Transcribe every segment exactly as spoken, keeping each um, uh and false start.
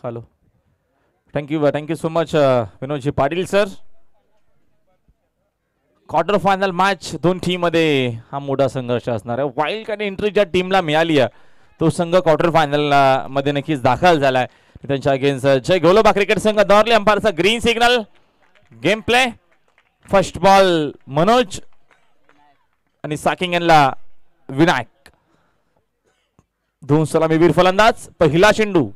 Hello, thank you thank you so much विनोदजी Patil sir. Quarter final match दोन team मध्ये हा मोठा संघर्ष असणार आहे. वाईल्ड कार्ड एंट्री ज्या टीमला मिळाली आहे तो संघ क्वार्टर फायनल मध्ये नक्कीच दाखल झालाय. त्यांच्या अगेन्स्ट जय गोलोबा क्रिकेट संघ दौरली. अंपायरचा green signal. Game play. First ball Manoj आणि साकिंग यांना विनायक. दोन सलामीवीर फलंदाज. पहिला चेंडू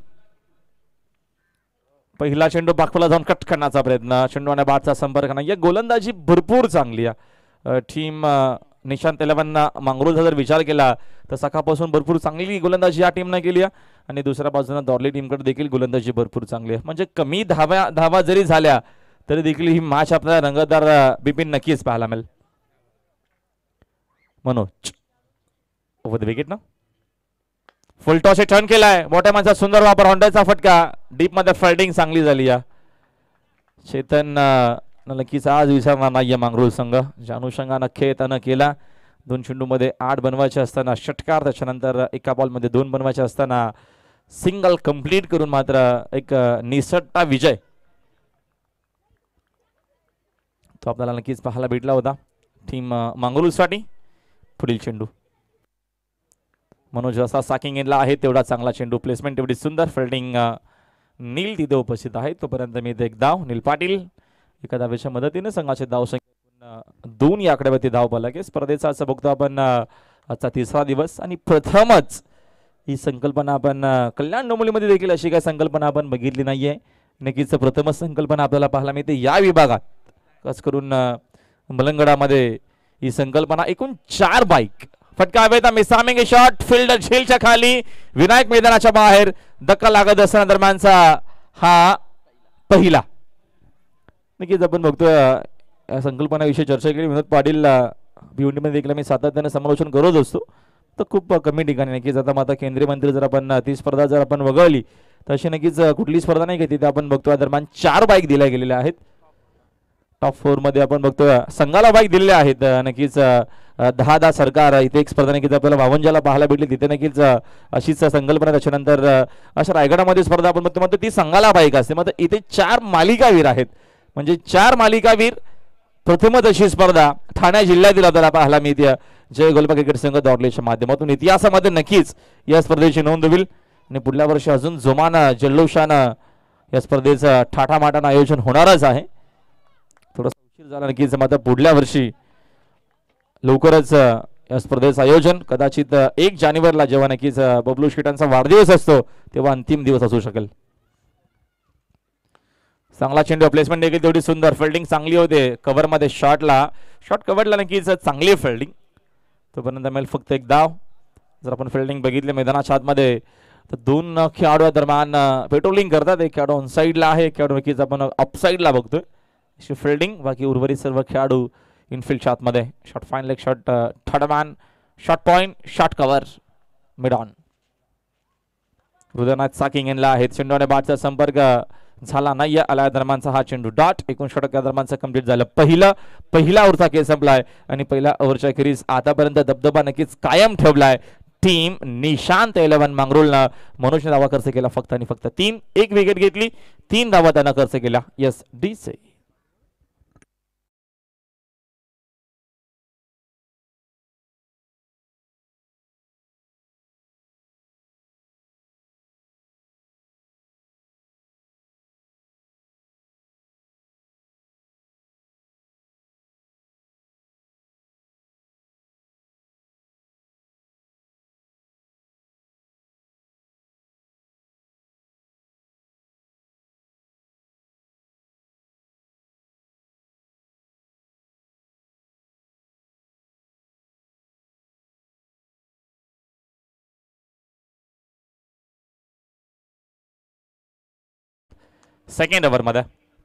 पहिला चेंडू बाकफला जाऊन कट करण्याचा प्रयत्न. चेंडू आणि बाटचा संपर्क नाही. गोलंदाजी भरपूर चांगली आहे. टीम निशांत इलेव्हन मांगरूळचा जर विचार केला तर सकाळपासून भरपूर चांगली गोलंदाजी या टीमने केली आहे. आणि दुसऱ्या बाजूने दौरली टीमकडे देखील गोलंदाजी भरपूर चांगली आहे. म्हणजे कमी धावा धावा जरी झाल्या तरी देखील ही मॅच आपल्याला रंगतदार बिपिन नक्कीच पाहायला मिळेल. मनोज ओव्हर द विकेट ना. फुल टॉस टर्न केलाय. मोठ्या सुंदर वापर. हॉन्डाचा फटका. डीप मध्ये फिल्डिंग चांगली झाली या. चेतन नक्कीच आज विसरणार नाहीये मांगरूळ संघ. ज्या अनुषंगानं खेळ त्यानं केला. दोन चेंडू मध्ये आठ बनवायचे असताना षटकार, त्याच्यानंतर एका बॉल मध्ये दोन बनवायचे असताना सिंगल कंप्लीट करून मात्र एक निसटता विजय तो आपल्याला नक्कीच पाहायला भेटला होता टीम मांगरूळसाठी. पुढील चेंडू मनोज जसा साकिंग इनला आहे तेवढा चांगला चेंडू. प्लेसमेंट तेवढी सुंदर. फिल्डिंग नील तिथे उपस्थित आहे. तोपर्यंत मी एक धाव. नील पाटील एका धावेच्या मदतीने संघाचे धाव संख्या दोन या आकड्यावरती धाव पलके. स्पर्धेचा असं बघतो आपण आजचा तिसरा दिवस आणि प्रथमच ही संकल्पना आपण कल्याण डोंबिवलीमध्ये देखील अशी काही संकल्पना आपण बघितली नाहीये. नक्कीच प्रथमच संकल्पना आपल्याला पाहायला मिळते या विभागात. खास करून मलंगडामध्ये ही संकल्पना. एकूण चार बाईक. फटका हवेचा. मिसामिंग शॉट. फील्ड झेलच्या खाली. विनायक मैदानाच्या बाहेर. धक्का लागत असताना दरम्यानचा हा पहिला. नक्कीच आपण बघतोय या संकल्पनाविषयी चर्चा केली. विनोद पाटील भिवंडीमध्ये देखील मी सातत्याने समालोचन करत असतो. तर खूप कमी ठिकाणी नक्कीच आता माता केंद्रीय मंत्री जर आपण ती स्पर्धा जर आपण वगळली तर अशी नक्कीच कुठली स्पर्धा नाही घेतली. आपण बघतोय दरम्यान चार बाईक दिल्या गेलेल्या आहेत. टॉप फोर मध्ये आपण बघतोय संघाला बाईक दिलेल्या आहेत. नक्कीच दहा दहा सरकार इथे एक स्पर्धा नक्कीच आपल्याला भावंजाला पाहायला भेटली. तिथे नक्कीच अशीच संकल्पना. त्याच्यानंतर अशा रायगडामध्ये स्पर्धा आपण बघतो मात्र ती संघाला बाईक असते. मात्र इथे चार मालिकावीर आहेत. म्हणजे चार मालिकावीर. प्रथमच अशी स्पर्धा ठाणे जिल्ह्यातील आपल्याला पाहायला मिळते. जय गोलबा क्रिकेट संघ दौरलेच्या माध्यमातून इतिहासामध्ये नक्कीच या स्पर्धेची नोंद होईल. आणि पुढल्या वर्षी अजून जोमानं जल्लोषानं या स्पर्धेचं ठाठामाटानं आयोजन होणारच आहे. थोडासा उशीर झाला नक्कीच मात्र पुढल्या वर्षी लवकरच या स्पर्धेचं आयोजन कदाचित एक जानेवारीला जेव्हा नक्कीच बबलू शेटांचा वाढदिवस असतो तेव्हा अंतिम दिवस असू शकेल. चांगला चेंडू. प्लेसमेंट देखील तेवढी सुंदर. फिल्डिंग चांगली होते. कव्हर मध्ये शॉटला शॉट कव्हरला नक्कीच चांगली फिल्डिंग. तोपर्यंत मिळेल फक्त एक धाव. जर आपण फिल्डिंग बघितली मैदानाच्या आतमध्ये तर दोन खेळाडू दरम्यान पेट्रोलिंग करतात. एक खेळाडू ऑन साईडला आहे. एक खेळाडू नक्कीच आपण ऑफ साईडला बघतोय. अशी फिल्डिंग. बाकी उर्वरित सर्व खेळाडू इनफिल्डच्या आतमध्ये. Shot fine leg shot. Third man. Shot point. Shot cover. Mid on. Hridaynath साकिंग यांना आहे. चेंडू आणि बॅटचा संपर्क झाला नाही. आल्या दरम्यानचा हा चेंडू डॉट. एकोणशे टक्के दरम्यानचा कंप्लीट झालं. पहिलं पहिला ओव्हरचा खेळ संपलाय आणि पहिल्या ओव्हरच्या खेरीज आतापर्यंत दबदबा नक्कीच कायम ठेवलाय टीम निशांत इलेव्हन मांगरूळनं. मनोजने धावा खर्च केला फक्त आणि फक्त तीन. एक विकेट घेतली. तीन धावा त्यानं खर्च केला. यस डी से. सेकंड ओव्हर मध्ये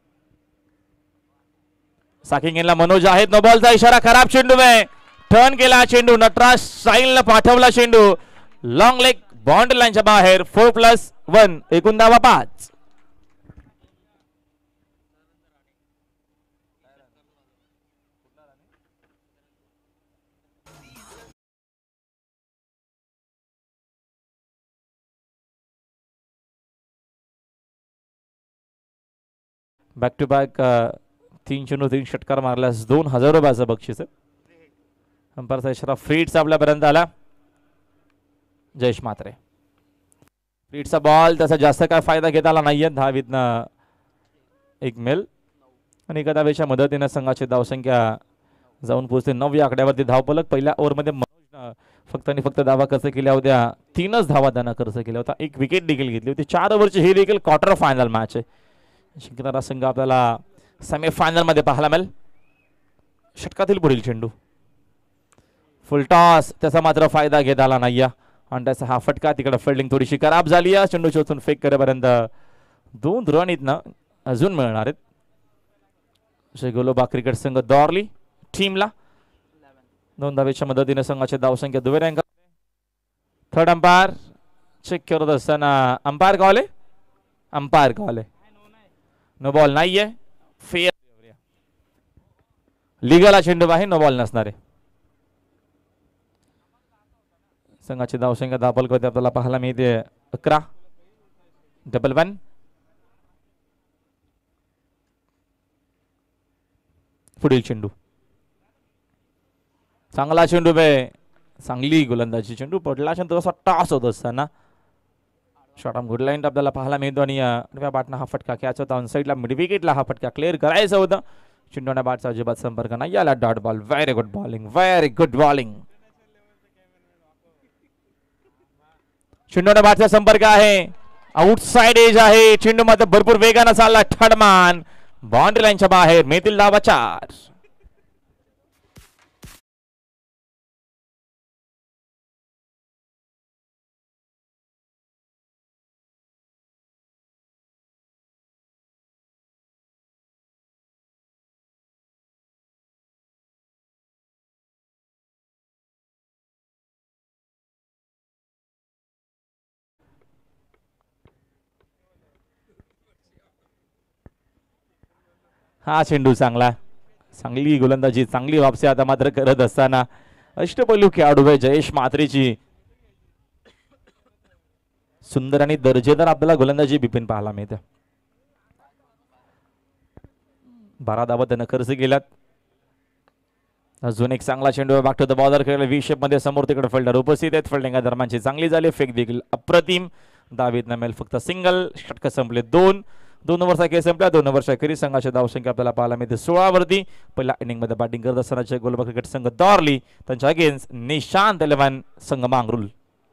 साकिंग यांना मनोज आहेत. नो बॉलचा इशारा. खराब चेंडू में टर्न केला चेंडू. नटराज साईलला पाठवला चेंडू. लॉंग लेग बाउंड्री लाईनच्या बाहेर. Four plus one. एकूण धावा पाच. बॅक टू बॅक तीन चेंडू तीन षटकार मारल्यास दोन हजार रुपयाचं बक्षीस आहे. अंपायरचा इशारा फ्रीडचा आपल्यापर्यंत आला. जयेश म्हात्रे फ्रीडचा बॉल, त्याचा जास्त काय फायदा घेता आला नाहीये. दहावीतनं एक मेल आणि एका धावेच्या मदतीने संघाची धावसंख्या जाऊन पोहोचते नऊ या आकड्यावरती. धावपलक पहिल्या ओव्हरमध्ये मनोज फक्त आणि फक्त धावा खर्च केल्या होत्या. तीनच धावा त्यांना खर्च केल्या होता. एक विकेट देखील घेतली होती. चार ओव्हरची ही देखील क्वार्टर फायनल मॅच आहे. जिंकणारा संघ आपल्याला सेमीफायनल मध्ये पाहायला मिळेल. षटकातील पुढील चेंडू फुल टॉस, त्याचा मात्र फायदा घेता आला नाही आणि त्याचा हा फटका. तिकडे फिल्डिंग थोडीशी खराब झाली आहे. चेंडू शोधून फेक करेपर्यंत दोन रन इथनं अजून मिळणार आहेत. गोलोबा क्रिकेट संघ दॉर्ली टीमला दोन धावेच्या मदतीने संघाची धावसंख्या दुहेरी अंक. थर्ड अंपायर चेक करत असताना अंपायर कॉल आहे. अंपायर कॉल आहे. नो बॉल नाहीये. फेअर लिगल चेंडू आहे. नो बॉल नसणार आहे. संघाची धावसंख्या धापल करते आपल्याला पाहायला मिळते अकरा. Double one. पुढील चेंडू चांगला चेंडू बे, चांगली गोलंदाजी. चेंडू पडला थोडासा टॉस होत असताना शॉर्ट ऑन गुड लाईन आपल्याला पाहायला मिळतो आणि बॅटनं हा फटका कॅच होता. ऑन साईडला मिड विकेटला हा फटका क्लिअर करायचा होता. चेंडूने बॅटचा अजिबात संपर्क नाही. याला dot ball. Very good bowling. Very good bowling. चेंडूने बॅटचा संपर्क आहे. आउटसाइड एज आहे. चेंडू मध्ये भरपूर वेगानं चालला. ठडमान बाउंड्री लाईनच्या बाहेर. मिळतील धावा चार. हा चेंडू चांगला, चांगली गोलंदाजी, चांगली वापसी आता मात्र करत असताना अष्टपैलू खेळाडू आहे जयेश म्हात्रेची. सुंदर आणि दर्जेदार आपल्याला गोलंदाजी बिपिन पाहायला मिळते. बारा धावा त्यानं खर्च केल्यात. अजून एक चांगला चेंडू बॅक टू द बॉलर खेळला. व्ही शेप मध्ये समोर तिकडे फिल्डर उपस्थित आहेत. फिल्डिंग दरम्यानची चांगली झाली. फेक देखील अप्रतिम. दावीत नमेल फक्त सिंगल. षटक संपले दोन. दोन ओव्हरचा खेळ संपला. दोन ओव्हरच्या अखेरीस संघाची धावसंख्या आपल्याला पाहायला मिळते सोळा वरती. पहिल्या इनिंग मध्ये बॅटिंग करत असताना गोलबा क्रिकेट संघ दॉर्ली त्यांच्या अगेन्स्ट निशांत इलेव्हन संघ मांगरुल.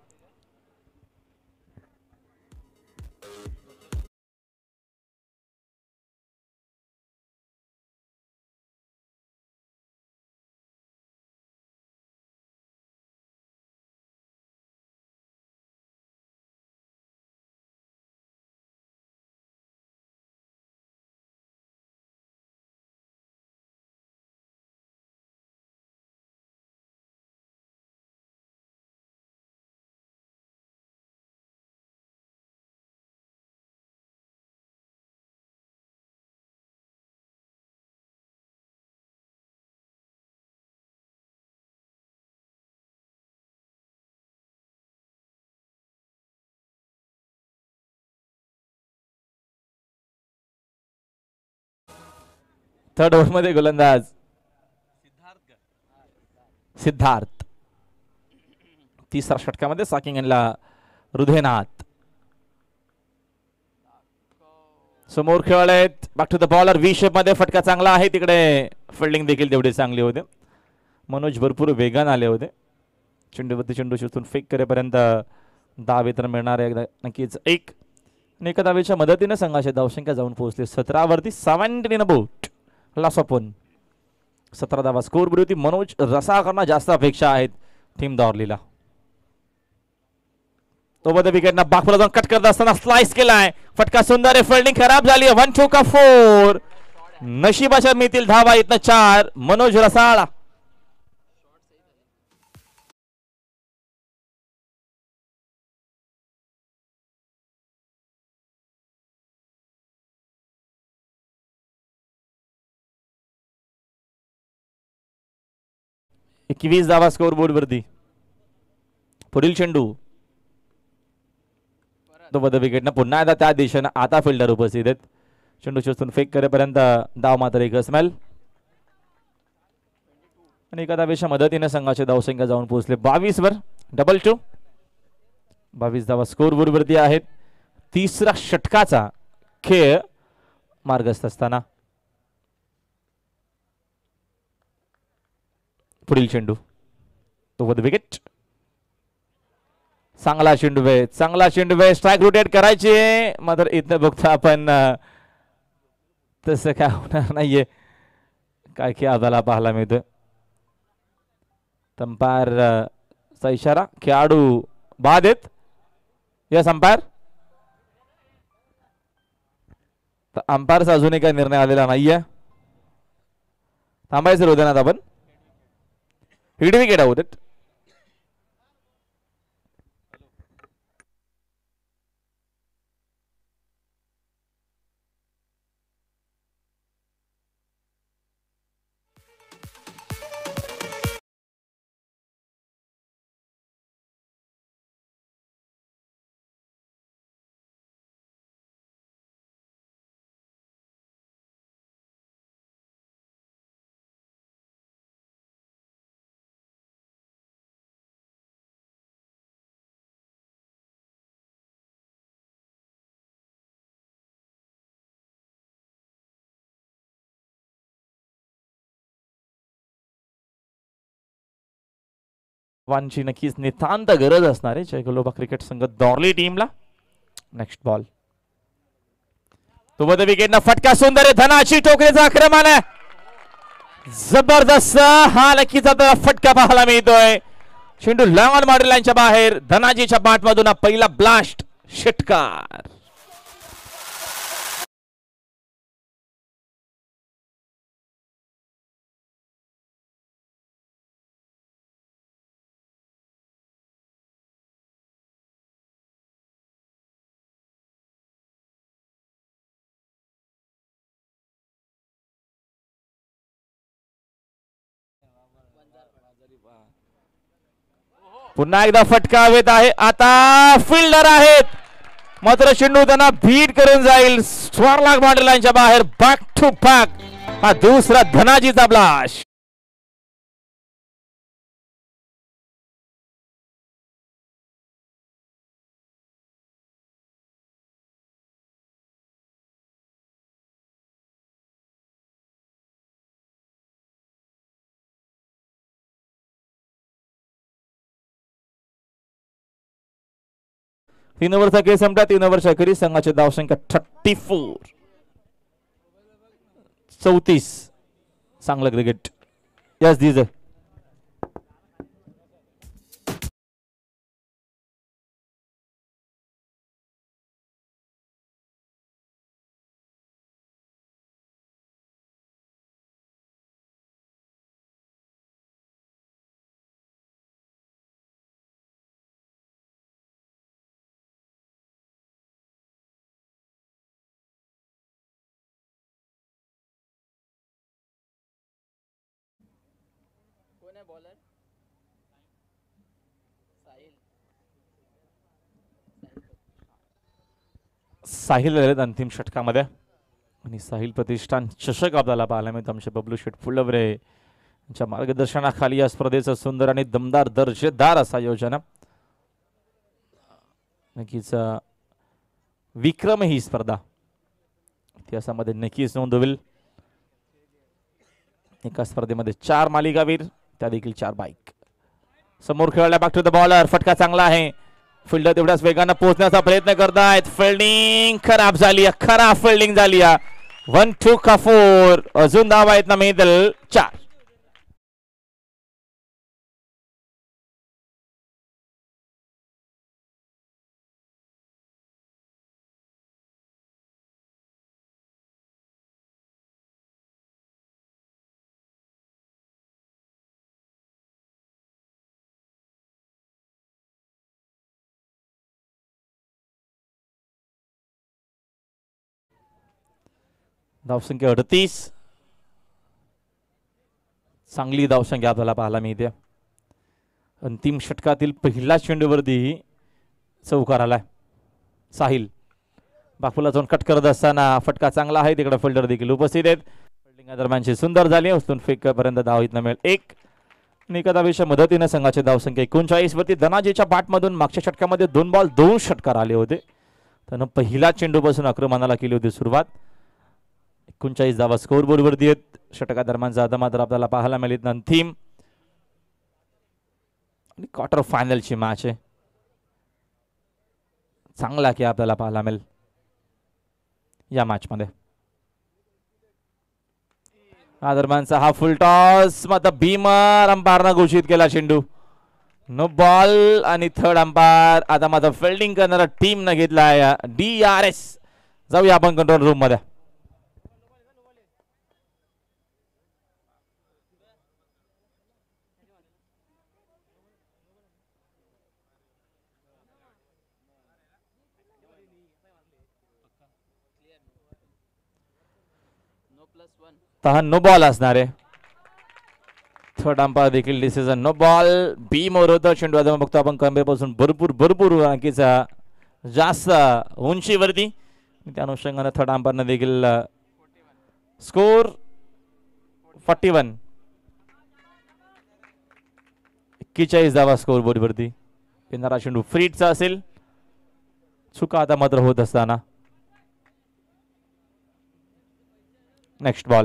थर्ड ओव्हर मध्ये गोलंदाज सिद्धार्थ. तिसऱ्या षटकामध्ये साकिंग यांना हृदयनाथ समोर खेळलेत. Back to the bowler. V shape मध्ये फटका चांगला आहे. तिकडे फिल्डिंग देखील तेवढी चांगली होते. मनोज भरपूर वेगान आले होते. चेंडूवरती चेंडू शोधून फेक करेपर्यंत दहा वेतन मिळणार आहे नक्कीच एक. एका धावेच्या मदतीने संघाची धावसंख्या जाऊन पोहोचली सतरा वरती. सेव्हन्टीन बोट लॉस ऑफ वन. सतरा धावा स्कोर बोर्ड होती. मनोज रसाळकरना जास्त अपेक्षा आहेत टीम दॉर्लीला. तो मध्ये विकेटना बाकला जाऊन कट करत असताना स्लाइस केलाय. फटका सुंदर आहे. फिल्डिंग खराब झाली. वन टू का फोर. नशिबाच्या मिळतील धावा इथनं चार. मनोज रसाळ. एकवीस धावा स्कोर बोर्ड वरती. पुढील चेंडू तो बद विकेट ना पुन्हा एकदा त्या दिशेने आता फिल्डर उपस्थित आहेत. चेंडू चेस्तून फेक करेपर्यंत धाव मात्र एक स्मेल आणि एका धावेच्या मदतीने संघाचे धावसंख्या जाऊन पोहोचले बावीस वर. Double two. बावीस धावा स्कोर वरती आहेत. तिसरा षटकाचा खेळ मार्गस्थ असताना पुढील चेंडू तो वर विकेट. चांगला चेंडू आहे, चांगला चेंडू आहे. स्ट्राईक रोटेट करायचे मात्र इथं बघता आपण तसं काय होणार नाहीये. काय खेळ आपल्याला पाहायला मिळतं. अंपायर चा इशारा, खेळाडू बाद आहेत. Yes umpire. अंपायरचा अजूनही काही निर्णय आलेला नाहीये. थांबायचं होतं ना आपण. हिड विकेट आउट. वांची नक्कीच नितांत गरज असणार आहे जयगलोबा क्रिकेट संघ दॉर्ली टीमला. नेक्स्ट बॉल तो मध्ये विकेट फटका सुंदर आहे. धनाची टोकरीचा आक्रमण आहे. जबरदस्त हा नक्कीचा फटका पाहायला मिळतोय. चेंडू लॉंग मॉडेल लाईनच्या बाहेर. धनाजीच्या बॅट मधून पहिला ब्लास्ट षटकार. पुन्हा एकदा फटका हवेत आहे. आता फिल्डर आहेत मात्र चेंडू त्यांना बीट करून जाईल. स्वर्लाग मॉडेल लाईनच्या बाहेर. बॅक टू बॅक हा दुसरा धनाजीचा ब्लास्ट. तीन ओव्हरचा खेळ संपला. तीन ओव्हरच्या अखेरीस संघाची धावसंख्या थर्टी फोर. चौतीस. चांगलं cricket. Yes these bowler Sahil आलेत अंतिम षटकामध्ये आणि साहिल प्रतिष्ठान चषक आपल्याला पाहायला मिळतं. आमचे बबलू शेठ फुलवरे यांच्या मार्गदर्शनाखाली या स्पर्धेचं सुंदर आणि दमदार दर्जेदार असं आयोजन. नक्कीच विक्रम ही स्पर्धा इतिहासामध्ये नक्कीच नोंद होईल. एका स्पर्धेमध्ये चार मालिकावीर, त्या देखील चार बाईक. समोर खेळायला बॅक टू द बॉलर. फटका चांगला आहे. फिल्डर तेवढ्याच वेगानं पोहोचण्याचा प्रयत्न करतायत. फिल्डिंग खराब झाली. खराब फिल्डिंग झाली. वन टू का फोर. अजून धाव आहेत ना मेदल चार. धावसंख्या अडतीस. चांगली धावसंख्या आपल्याला पाहायला मिळते. अंतिम षटकातील पहिला चेंडूवरती चौकार आलाय. साहिल बाकूला जाऊन कट करत असताना फटका चांगला आहे, तिकडे फिल्डर देखील उपस्थित आहेत. फिल्डिंग दरम्यानची सुंदर झाली, उचलून फेकपर्यंत धाव इथनं मिळेल एक. निकटाविषयी मदतीने संघाची धावसंख्या एकोणचाळीस वरती. धनाजीच्या बॅटमधून मागच्या षटकामध्ये दोन बॉल दोन षटकार आले होते, त्यानं पहिला चेंडूपासून आक्रमणाला केली होती सुरुवात. एकोणचाळीस धावा स्कोर बोर्डवरती आहेत. षटका दरम्यानचा आता मात्र आपल्याला पाहायला मिळेल अंतिम आणि क्वार्टर फायनलची मॅच आहे. चांगला की आपल्याला पाहायला मिळेल या मॅच मध्ये. हा दरम्यानचा हा फुल टॉस मात्र भीमर अंपायरनं घोषित केला चेंडू नो बॉल. आणि थर्ड अंपायर आता मात्र फिल्डिंग करणारा टीम न घेतला डी आर एस. जाऊया आपण कंट्रोल रूम मध्ये. हा नो बॉल असणार आहे. थर्ड अंपायर देखील डिसिजन नो बॉल. बी मोर होतं चेंडू. आता बघतो आपण कंबेपासून भरपूर भरपूर अंकीचा जास्त उंचीवरती. त्या अनुषंगाने थर्ड अंपायरनं देखील स्कोर फॉर्टी वन एक्केचाळीस धावा स्कोर बोर्डवरती. येणारा चेंडू फ्रीटचा असेल. चुका आता मात्र होत असताना नेक्स्ट बॉल.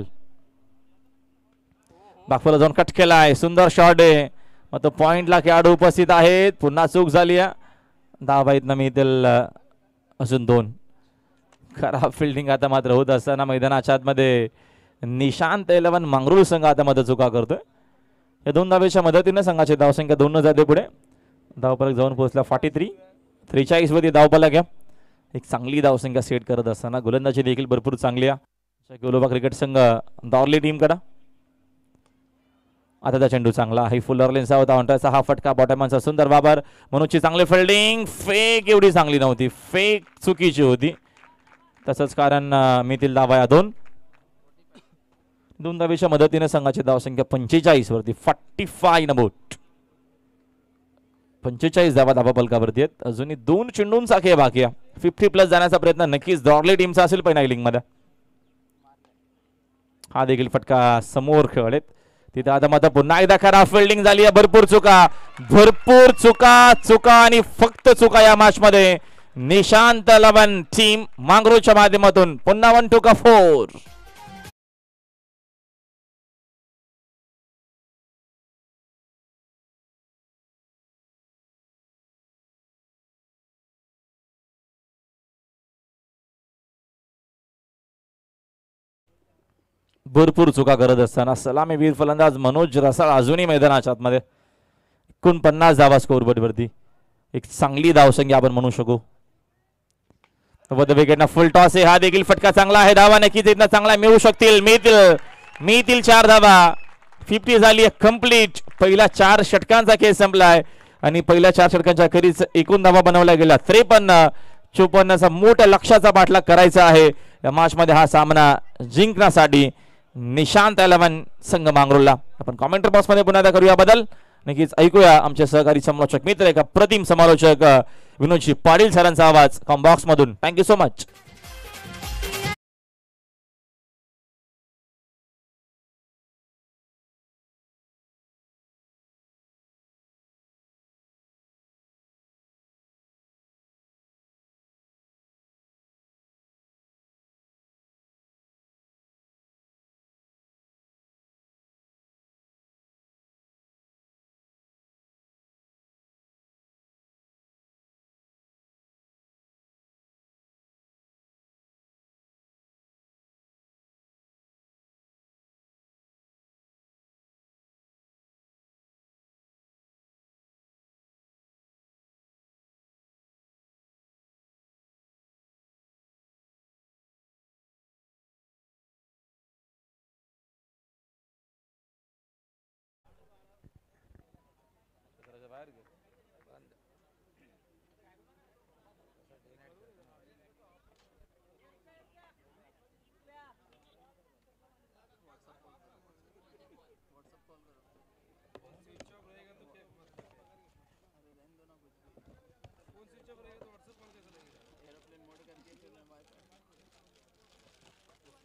बाकूला जाऊन कट केला आहे, सुंदर शॉट आहे. मग तो पॉइंटला खेळाडू उपस्थित आहेत. पुन्हा चूक झाली आहे. धावा इथनं मिळतील अजून दोन. खराब फिल्डिंग आता मात्र होत असताना मैदानाच्या आतमध्ये निशांत इलेव्हन मांगरूळ संघ आता मध्ये चुका करतोय. या दोन धावेच्या मदतीने संघाची धावसंख्या दोन जाते पुढे. धावफलक जाऊन पोहोचला फॉर्टी थ्री त्रेचाळीस मध्ये धावफलक घ्या. एक चांगली धावसंख्या सेट करत असताना गोलंदाजी देखील भरपूर चांगली आहे गोलोबा क्रिकेट संघ दॉर्ली टीम कडा. आता त्या चेंडू चांगला आहे. फुलर लेन्सचा होता. ऑनटाचा हा फटका बॉटमॅनचा सुंदर बाबर. मनोजची चांगली फिल्डिंग. फेक एवढी चांगली नव्हती, फेक चुकीची होती. तसंच कारण मितील धावा या दोन. दोन धावेच्या मदतीने संघाची धावसंख्या पंचेचाळीस वरती फॉर्टी फाय नबोट. पंचेचाळीस धावा धावा फलकावरती आहेत. अजूनही दोन चेंडूंचा खेळ बाकी आहे. फिफ्टी प्लस जाण्याचा प्रयत्न नक्कीच दॉर्ली टीमचा असेल पहिल्या इनिंग मध्ये. हा देखील फटका समोर खेळलेत तिथे. आता मात्र पुन्हा एकदा खराब फिल्डिंग झाली आहे. भरपूर चुका भरपूर चुका चुका आणि फक्त चुका या मॅच मध्ये. निशांत इलेव्हन टीम मांगरूळच्या माध्यमातून पुन्हा वन टू का फोर. भरपूर चुका करत असताना सलामी वीर फलंदाज मनोज रसाळ अजूनही मैदानाच्या आतमध्ये. एकोणपन्नास धावा स्कोर बोर्डवरती. एक चांगली धावसंख्या आपण म्हणू शकू. विकेटना फुल टॉस आहे. हा देखील फटका चांगला आहे. धावा नक्कीच इथनं चांगला मिळू शकतील. मिळतील मिळतील चार धावा. फिफ्टी झाली आहे कंप्लीट. पहिल्या चार षटकांचा खेळ संपलाय आणि पहिल्या चार षटकांच्या अखेरीस एकूण धावा बनवल्या गेल्या त्रेपन्न. चोपन्नचा मोठ्या लक्ष्याचा पाठलाग करायचा आहे या मॅच मध्ये. हा सामना जिंकण्यासाठी निशांत इलेव्हन संघ मांगरूळला. आपण कॉमेंट्री बॉक्स मध्ये पुन्हा करूया बदल. नक्कीच ऐकूया आमचे सहकारी समालोचक मित्र एका प्रतिम समालोचक विनोदजी पाटील सरांचा आवाज कॉम्बॉक्स मधून. Thank you so much.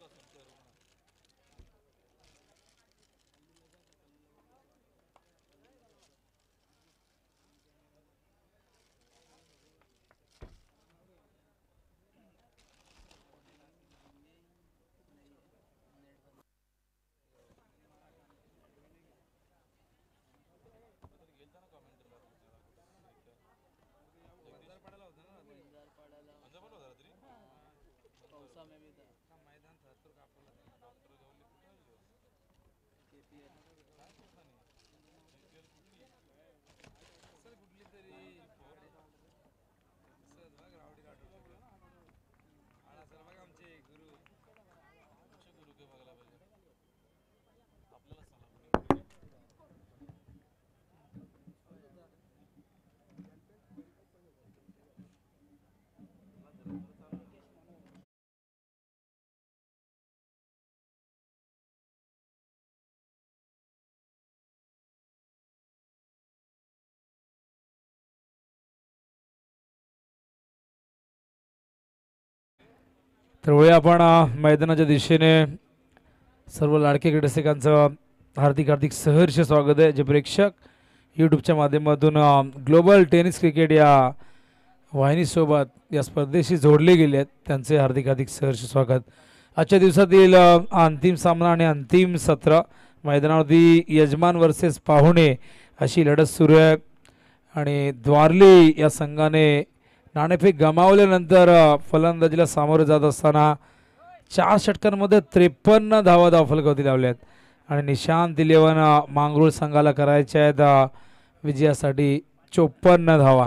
त्यावेळी आपण अ, मैदानाच्या दिशेने सर्व लाडके क्रीडरसिकांचं हार्दिक हार्दिक सहर्ष स्वागत आहे. जे प्रेक्षक यूट्यूबच्या माध्यमातून अ, ग्लोबल टेनिस क्रिकेट या वाहिनीसोबत या स्पर्धेशी जोडले गेले आहेत त्यांचे हार्दिक हार्दिक सहर्ष स्वागत. आजच्या दिवसातील अ, अंतिम सामना आणि अंतिम सत्र मैदानावरती यजमान वर्सेस पाहुणे अशी लढत सुरू आहे आणि द्वारली या संघाने नाणेफेक गमावल्यानंतर अ, फलंदाजीला सामोरे जात असताना चार षटकांमध्ये त्रेपन्न धावा धावफलकावरती लावल्यात आणि निशांत इलेव्हन मांगरूळ संघाला करायच्या आहेत अ, विजयासाठी चोपन्न धावा.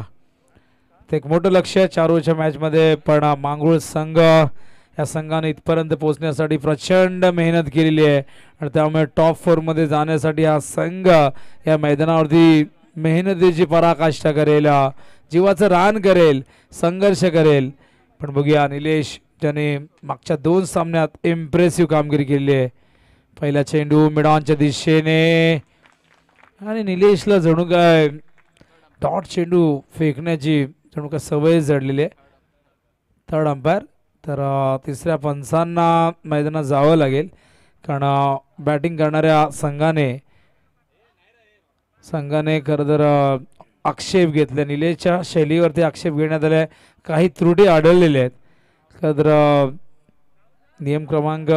ते एक मोठं लक्ष आहे चार ओव्हरच्या मॅचमध्ये, पण अ, मांगरूळ संघ या संघाने इथपर्यंत पोहोचण्यासाठी प्रचंड मेहनत केलेली आहे आणि त्यामुळे टॉप फोरमध्ये जाण्यासाठी हा संघ या मैदानावरती मेहनतीची पराकाष्ठा करेल, अ, जीवाचं रान करेल, संघर्ष करेल. पण बघूया निलेश ज्याने मागच्या दोन सामन्यात इम्प्रेसिव्ह कामगिरी केली आहे. पहिला चेंडू मिडॉनच्या दिशेने आणि निलेशला जणू काय डॉट चेंडू फेकण्याची जणू काय सवय जडलेली आहे. थर्ड अंपायर तर अ, तिसऱ्या पंचांना मैदानात जावं लागेल कारण बॅटिंग करणाऱ्या संघाने संघाने खरं तर अ, आक्षेप घेतले. निलेशच्या शैलीवरती आक्षेप घेण्यात आले, काही त्रुटी आढळलेल्या आहेत. तर अ, नियम क्रमांक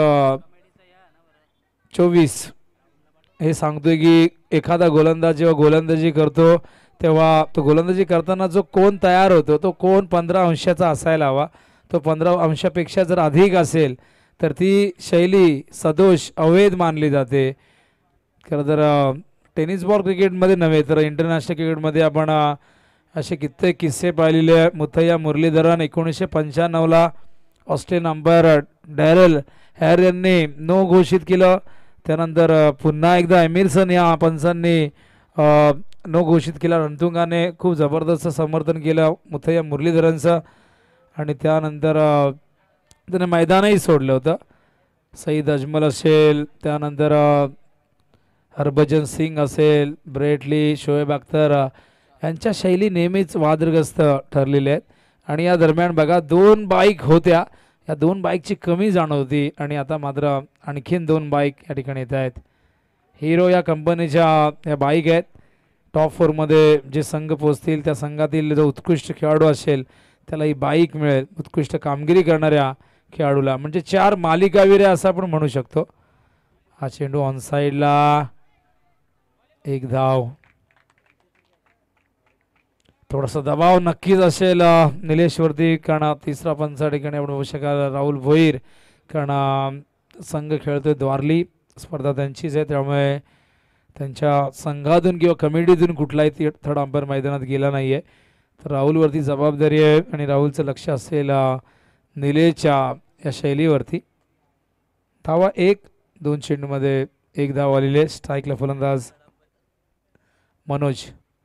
चोवीस हे सांगतोय की एखादा गोलंदाज जेव्हा गोलंदाजी करतो तेव्हा तो गोलंदाजी करताना जो कोन तयार होतो तो कोन पंधरा अंशाचा असायला हवा. तो पंधरा अंशापेक्षा जर अधिक असेल तर ती शैली सदोष अवैध मानली जाते. खरं तर अ, टेनिस बॉल क्रिकेटमध्ये नव्हे तर इंटरनॅशनल क्रिकेटमध्ये आपण अ, असे कित्येक किस्से पाहिलेले आहे. मुथय्या मुरलीधरन एकोणीसशे पंच्याण्णवला ऑस्ट्रेलियन अंपायर डॅरेल हॅर यांनी नो घोषित केलं. त्यानंतर अ, पुन्हा एकदा एमिरसन या पंचांनी अ, नो घोषित केला. रणतुंगाने खूप जबरदस्त समर्थन केलं मुथय्या मुरलीधरनचं आणि त्यानंतर अ, त्याने मैदानही सोडलं होतं. सईद अजमल असेल, त्यानंतर अ, हरभजन सिंग असेल, ब्रेटली, शोएब अख्तर अ, यांच्या शैली नेहमीच वादग्रस्त ठरलेल्या आहेत. आणि या दरम्यान बघा दोन बाईक होत्या, या दोन बाईकची कमी जाणवती आणि आता मात्र आणखीन दोन बाईक या ठिकाणी येत आहेत. हिरो या कंपनीच्या या बाईक आहेत. टॉप फोरमध्ये जे संघ पोचतील त्या संघातील जो उत्कृष्ट खेळाडू असेल त्याला ही बाईक मिळेल, उत्कृष्ट कामगिरी करणाऱ्या खेळाडूला. म्हणजे चार मालिकावीर आहे असं आपण म्हणू शकतो. हा चेंडू ऑन साईडला, एक धाव. थोडासा दबाव नक्कीच असेल अ, निलेशवरती कारण तिसरा पंच ठिकाणी आपण बघू शकाल राहुल भोईर कारण अ, संघ खेळतोय द्वारली, स्पर्धा त्यांचीच आहे त्यामुळे त्यांच्या संघातून किंवा कमिटीतून कुठलाही ती थर्ड अंपायर मैदानात गेला नाही आहे. तर राहुलवरती जबाबदारी आहे आणि राहुलचं लक्ष असेल अ, निलेशच्या या शैलीवरती. धावा एक, दोन चेंडूमध्ये एक धाव आलेली आहे. स्ट्राईकला फलंदाज मनोज.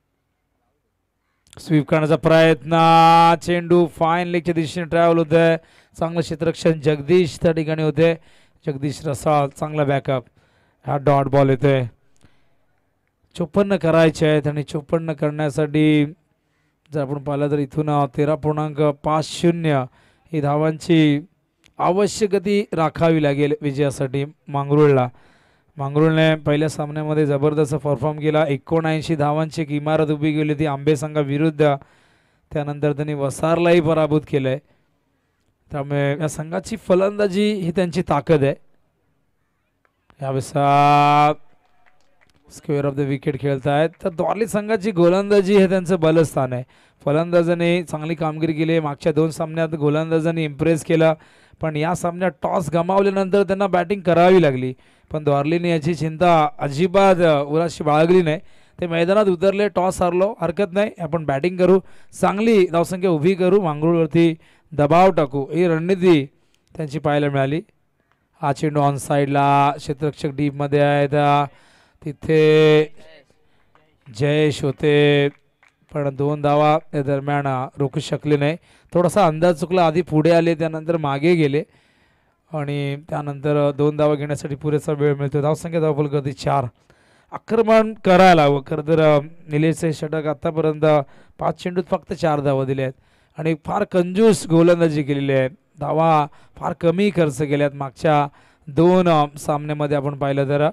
स्वीप करण्याचा प्रयत्न, चेंडू फाईन लेगच्या दिशेने ट्रॅव्हल होत आहे. चांगलं क्षेत्ररक्षण जगदीश त्या ठिकाणी होते. जगदीश रसाळ चांगला बॅकअप. हा डॉट बॉल येतोय. चोपन्न करायचे आहेत आणि चोपन्न करण्यासाठी जर आपण पाहिलं तर इथून तेरा पूर्णांक पाच शून्य ही धावांची आवश्यकती राखावी लागेल विजयासाठी मांगरुळला. मांगरुळने पहिल्या सामन्यामध्ये जबरदस्त परफॉर्म केला. एकोणऐंशी धावांची एक इमारत उभी केली ती आंबे संघाविरुद्ध. त्यानंतर त्यांनी वसारलाही पराभूत केलंय. त्यामुळे या संघाची फलंदाजी ही त्यांची ताकद आहे. यावेळेस स्क्वेअर ऑफ द विकेट खेळतायत. तर द्वारली संघाची गोलंदाजी हे त्यांचं बलस्थान आहे. फलंदाजाने चांगली कामगिरी केली. मागच्या दोन सामन्यात गोलंदाजांनी इम्प्रेस केला, पण या सामन्यात टॉस गमावल्यानंतर त्यांना बॅटिंग करावी लागली. पण द्वारलीने याची चिंता अजिबात उराशी बाळगली नाही. ते मैदानात उतरले, टॉस हारलो हरकत नाही, आपण बॅटिंग करू, चांगली धावसंख्या उभी करू, मांगरुळवरती दबाव टाकू, ही रणनीती त्यांची पाहायला मिळाली. हा चेंडू ऑन साईडला, क्षेत्ररक्षक डीपमध्ये आहेत, तिथे जयेश होते, पण दोन धावा त्या दरम्यान रोखू शकले नाही. थोडासा अंदाज चुकला, आधी पुढे आले त्यानंतर मागे गेले आणि त्यानंतर दोन धावा घेण्यासाठी पुरेसा वेळ मिळतो. धावसंख्या धावफल कधी चार. आक्रमण करायला हवं. खरं तर निलेशचे षटक आतापर्यंत पाच चेंडूत फक्त चार धावा दिल्या आहेत आणि फार कंजूस गोलंदाजी केलेली आहे. धावा फार कमी खर्च केल्यात मागच्या दोन सामन्यामध्ये आपण पाहिलं तर.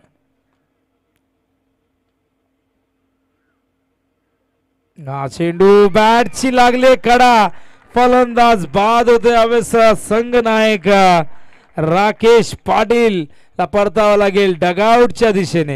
हा चेंडू बॅटची लागले कडा, फलंदाज बाद होते. यावेळेस संघ नायक राकेश पाटील ला परतावा लागेल डगआउटच्या दिशेने.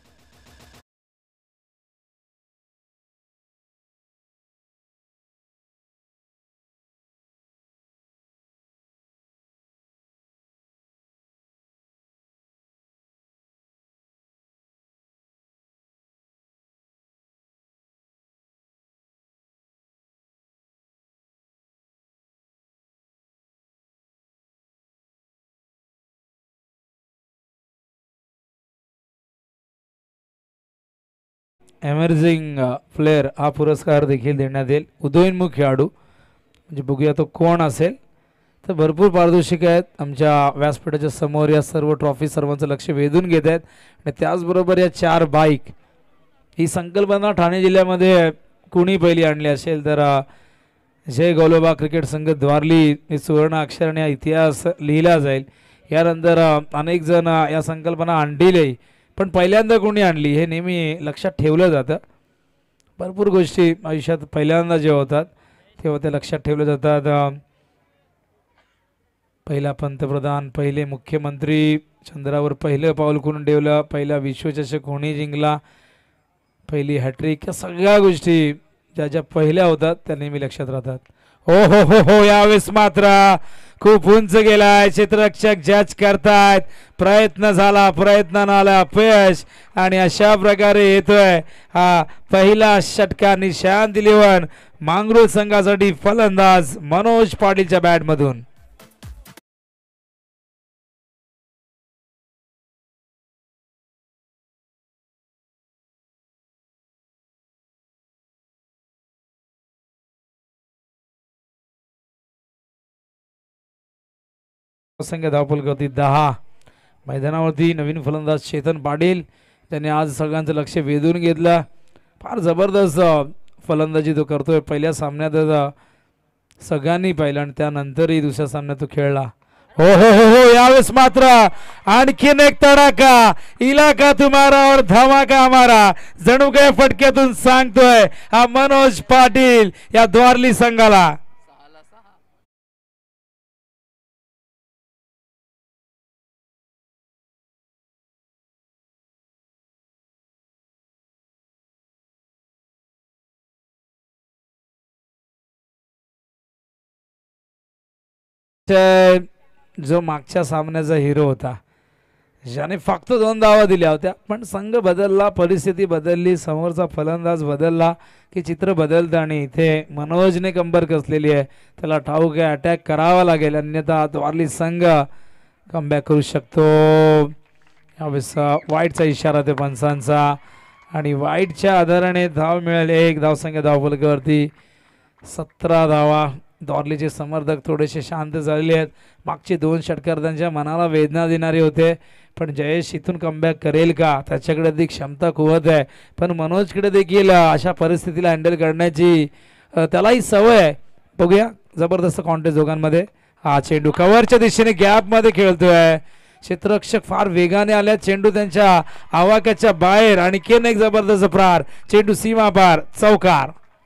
एमर्जिंग प्लेअर हा पुरस्कार देखील देण्यात येईल. उदयोन्मुख खेळाडू म्हणजे बघूया तो कोण असेल. तर भरपूर पारदर्शक आहेत आमच्या व्यासपीठाच्या समोर. या सर्व ट्रॉफी सर्वांचं लक्ष वेधून घेत आहेत आणि त्याचबरोबर या चार बाईक, ही संकल्पना ठाणे जिल्ह्यामध्ये कुणी पहिली आणली असेल तर जय गौलोबा क्रिकेट संघ द्वारली हे सुवर्ण अक्षराने इतिहास लिहिला जाईल. यानंतर अनेक जण या संकल्पना आणलीही, पण पहिल्यांदा कोणी आणली हे नेहमी लक्षात ठेवलं जातं. भरपूर गोष्टी आयुष्यात पहिल्यांदा जेव्हा होतात तेव्हा ते लक्षात ठेवल्या जातात. पहिला पंतप्रधान, पहिले मुख्यमंत्री, चंद्रावर पहिलं पाऊल कोण ठेवलं, पहिला विश्वचषक कोणी जिंकला, पहिली हॅट्रिक, या सगळ्या गोष्टी ज्या ज्या पहिल्या होतात त्या नेहमी लक्षात राहतात. हो हो हो हो यावेळेस मात्र खूप उंच गेलाय. क्षेत्ररक्षक जज करतायत, प्रयत्न झाला, प्रयत्नानं आला अपयश आणि अशा प्रकारे येतोय हा पहिला षटका. निशांत इलेव्हन मांगरूळ संघासाठी फलंदाज मनोज पाटीलच्या बॅट मधून. संख्या धावफल गती दहा. मैदानावरती नवीन फलंदाज चेतन पाटील, त्यांनी आज सगळ्यांचं लक्ष वेधून घेतलं. फार जबरदस्त फलंदाजी तो करतोय. पहिल्या सामन्यात सगळ्यांनी पाहिलं आणि त्यानंतरही दुसऱ्या सामन्यात तो खेळला. हो हो हो हो यावेळेस मात्र आणखीन एक तडाका. इलाका तुम्हारा और धमाका हमारा, जणू काय फटक्यातून सांगतोय हा मनोज पाटील या द्वारली संघाला. जो मागच्या सामन्याचा हिरो होता, ज्याने फक्त दोन धावा दिल्या होत्या, पण संघ बदलला, परिस्थिती बदलली, समोरचा फलंदाज बदलला की चित्र बदलतं आणि इथे मनोजने कंबर कसलेली आहे. त्याला ठाऊक आहे अटॅक करावा लागेल, अन्यथा द्वारली संघ कमबॅक करू शकतो. यावेळेस वाईटचा इशारा ते पंचांचा आणि वाईटच्या आधाराने धाव मिळाली. एक धावसंख्या धावफलकावरती सतरा धावा. द्वारलीचे समर्थक थोडेसे शांत झालेले आहेत. मागचे दोन षटकार त्यांच्या मनाला वेदना देणारे होते, पण जयेश इथून कमबॅक करेल का, त्याच्याकडे ती क्षमता कुवत आहे, पण मनोजकडे देखील अशा परिस्थितीला हँडल करण्याची त्यालाही सवय आहे. बघूया जबरदस्त कॉन्टेस्ट दोघांमध्ये. हा चेंडू कव्हरच्या दिशेने गॅप मध्ये खेळतोय. क्षेत्ररक्षक फार वेगाने आल्या. चेंडू त्यांच्या आवाक्याच्या बाहेर. आणि केन एक जबरदस्त प्रहार. चेंडू सीमा पार. चौकार.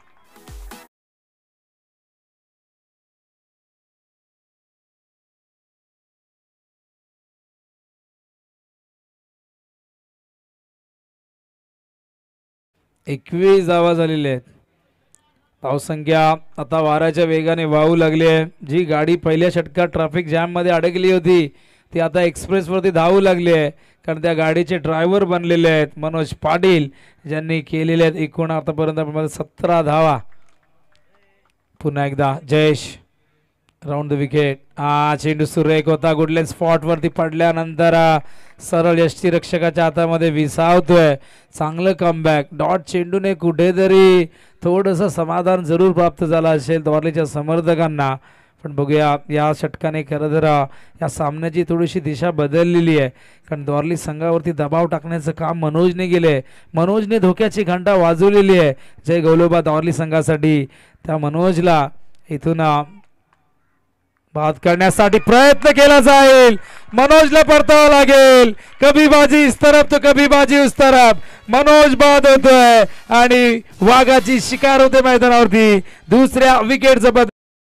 एकवीस धावा झालेल्या आहेत. धावसंख्या आता वाऱ्याच्या वेगाने वाहू लागली आहे. जी गाडी पहिल्या षटकात ट्रॅफिक जॅम मध्ये अडकली होती ती आता एक्सप्रेस वरती धावू लागली आहे. कारण त्या गाडीचे ड्रायव्हर बनलेले आहेत मनोज पाटील ज्यांनी केलेले आहेत एकूण आतापर्यंत सतरा धावा. पुन्हा एकदा जयेश राऊंड द विकेट. हा चेंडू सुरेख होता. गुडलेन स्पॉट वरती पडल्यानंतर सरळ यष्टी रक्षकाच्या हातामध्ये विसावतोय. चांगलं कमबॅक. डॉट चेंडूने कुठेतरी थोडंसं समाधान जरूर प्राप्त झालं असेल द्वारलीच्या समर्थकांना. पण बघूया या षटकाने खरं तर या सामन्याची थोडीशी दिशा बदललेली आहे. कारण द्वारली संघावरती दबाव टाकण्याचं काम मनोजने केले. मनोजने धोक्याची घंटा वाजवलेली आहे जय गौलोबा द्वारली संघासाठी. त्या मनोजला इथून बाद करण्यासाठी प्रयत्न केला जाईल. मनोजला परतावं लागेल. कभी बाजी इस तरफ तो कभी बाजी उस तरफ. मनोज बाद होतोय आणि वाघाची शिकार होते मैदानावरती. दुसऱ्या विकेटचं बद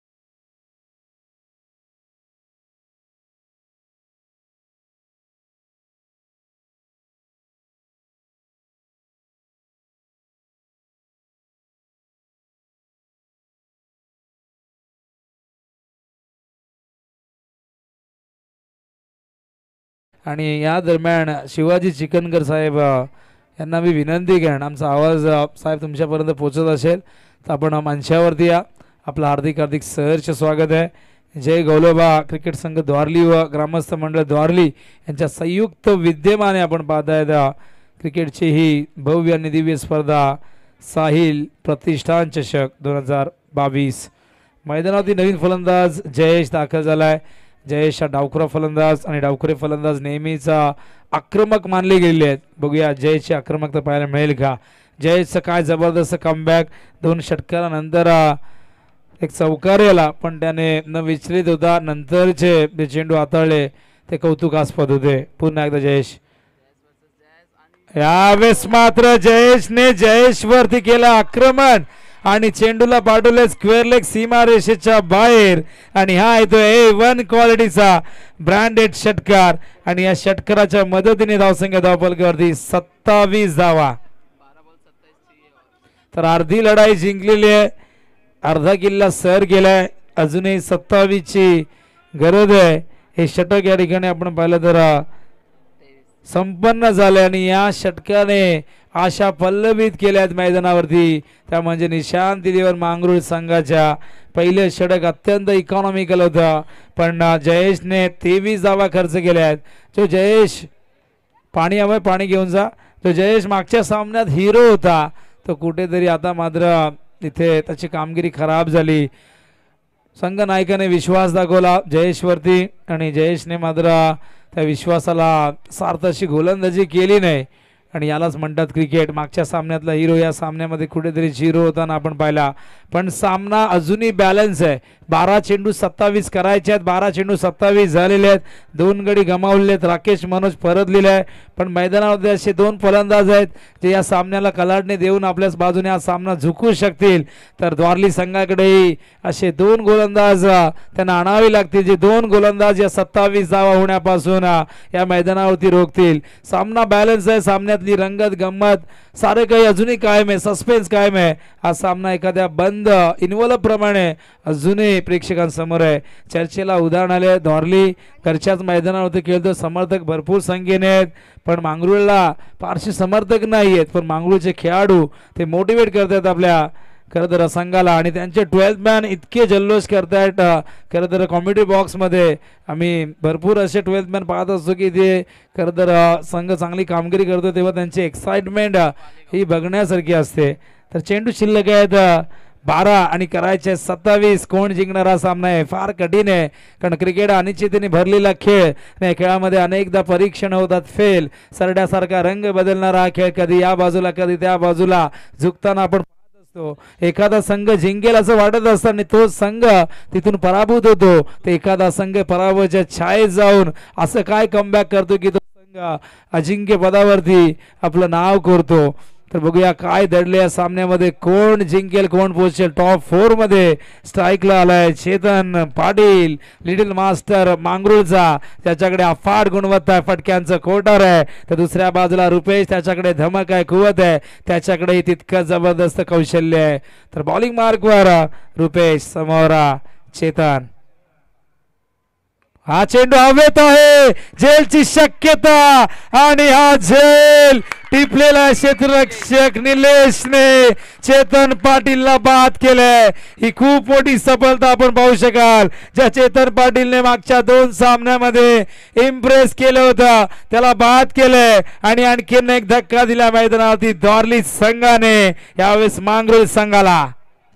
आणि या दरम्यान शिवाजी चिकनकर साहेब यांना मी विनंती करेन आमचा आवाज साहेब तुमच्यापर्यंत पोहोचत असेल तर आपण मंचावरती या. आपलं हार्दिक हार्दिक सहर्ष स्वागत आहे. जय गौलोबा क्रिकेट संघ द्वारली व ग्रामस्थ मंडळ द्वारली यांच्या संयुक्त विद्यमाने आपण पाहतायत क्रिकेटची ही भव्य आणि दिव्य स्पर्धा साहिल प्रतिष्ठान चषक दोन हजार बावीस. मैदानावरती नवीन फलंदाज जयेश दाखल झालाय. जयेश हा डावखुरा फलंदाज आणि डावखुरे फलंदाज नेहमीचा आक्रमक मानले गेलेले आहेत. बघूया जयेशची आक्रमकता पाहायला मिळेल का. जयेशचं काय जबरदस्त कमबॅक. दोन षटकारानंतर एक चौकार आला पण त्याने न विचलित होता नंतरचे जे चेंडू हाताळले ते कौतुकास्पद होते. पुन्हा एकदा जयेश. यावेळेस मात्र जयेशने जयेश वरती केलं आक्रमण आणि चेंडूला पाठवले स्क्वेअर लेग सीमा रेषेच्या बाहेर. आणि हा येतो ए वन क्वालिटीचा ब्रँडेड षटकार. आणि या षटकाराच्या मदतीने धावसंख्या धावफलकावरती सत्तावीस धावा. तर अर्धी लढाई जिंकलेली आहे. अर्धा किल्ला सर गेलाय. अजूनही सत्तावीस ची गरज आहे. हे षटक या ठिकाणी आपण पाहिलं तर संपन्न झाले आणि या षटकाने आशा पल्लवित केल्यात मैदानावरती. त्या म्हणजे निशांत दिलीवर मांगरूळ संघाच्या पहिले षटक अत्यंत इकॉनॉमिकल होतं पण जयेशने तेवीस धावा खर्च केल्या आहेत. जो जयेश पाणी हवंय पाणी घेऊन जा. तो जयेश मागच्या सामन्यात हिरो होता तो कुठेतरी आता मात्र इथे त्याची कामगिरी खराब झाली. संघ नायकाने विश्वास दाखवला जयेशवरती आणि जयेशने मात्र त्या विश्वासाला सार्थ अशी गोलंदाजी केली नाही. आणि यालाच म्हणतात क्रिकेट. मागच्या सामन्यातला हिरो या सामन्यामध्ये कुठेतरी झिरो होताना आपण पाहिला. पण सामना अजूनही बॅलन्स आहे. बारा चेंडू सत्तावीस करायचे आहेत. बारा चेंडू सत्तावीस झालेले आहेत. दोन गडी गमावलेले आहेत. राकेश मनोज परतलेले आहे. पण मैदानामध्ये असे दोन फलंदाज आहेत जे या सामन्याला कलाडणे देऊन आपल्याच बाजूने हा सामना झुकवू शकतील. तर द्वारली संघाकडेही असे दोन गोलंदाज त्यांना आणावे लागतील जे दोन गोलंदाज या सत्तावीस धावा होण्यापासून या मैदानावरती रोखतील. सामना बॅलन्स आहे. सामन्यातली रंगत गंमत सारे काही अजूनही कायम आहे. सस्पेन्स कायम आहे. हा सामना एखाद्या बंद इन्व्हॉल्व प्रमाणे अजूनही प्रेक्षकांसमोर आहे. चर्चेला उदाहरण आले. द्वारली घरच्याच मैदानावरती खेळतो. समर्थक भरपूर संख्येने आहेत पण मांगरूळला फारसे समर्थक नाही आहेत. पण मांगरूळचे खेळाडू ते मोटिवेट करतात आपल्या खरं तर संघाला आणि त्यांचे ट्वेल्थ मॅन इतके जल्लोष करतायत. खरं तर कॉमेडी बॉक्समध्ये आम्ही भरपूर असे ट्वेल्थ मॅन पाहत असतो की ते खरं तर संघ चांगली कामगिरी करतो तेव्हा त्यांची एक्साइटमेंट ही बघण्यासारखी असते. तर चेंडू शिल्लक आहेत बारा आणि करायचे सत्तावीस. कोण जिंकणारा सामना आहे फार कठीण आहे कारण क्रिकेट अनिश्चिततेने भरलेला खेळ. या खेळामध्ये अनेकदा परीक्षण होतात फेल. सरड्यासारखा रंग बदलणारा हा खेळ कधी या बाजूला कधी त्या बाजूला झुकताना आपण तो एखादा संघ जिंकेल असं वाटत असताना तो संघ तिथून पराभूत होतो, तर एखादा संघ पराभवाच्या छायेत जाऊन असं काय कमबॅक करतो की तो संघ अजिंक्य पदावरती आपलं नाव करतो. तर बघूया काय दडले या सामन्यामध्ये, कोण जिंकेल कोण पोहोचेल. टॉप फोर मध्ये स्ट्राईकला आलाय चेतन पाटील, लिटिल मास्टर मांगरूळचा, त्याच्याकडे अफाट गुणवत्ता आहे, फटक्यांचं कोटर आहे. तर दुसऱ्या बाजूला रुपेश, त्याच्याकडे धमक आहे, कुवत आहे, त्याच्याकडे तितकं जबरदस्त कौशल्य आहे. तर बॉलिंग मार्कवर रुपेश, समोर चेतन. हा चेंडू हवेत आहे, झेलची शक्यता आणि हा झेल टिपलेला क्षेत्ररक्षक निलेशने चेतन पाटीलला बाद केलंय. ही खूप मोठी सफलता आपण पाहू शकाल. ज्या चेतन पाटीलने मागच्या दोन सामन्यामध्ये इम्प्रेस केलं होतं त्याला बाद केलंय आणि आणखीन एक धक्का दिला मैदानावरती द्वारली संघाने यावेळेस मांगरूळ संघाला.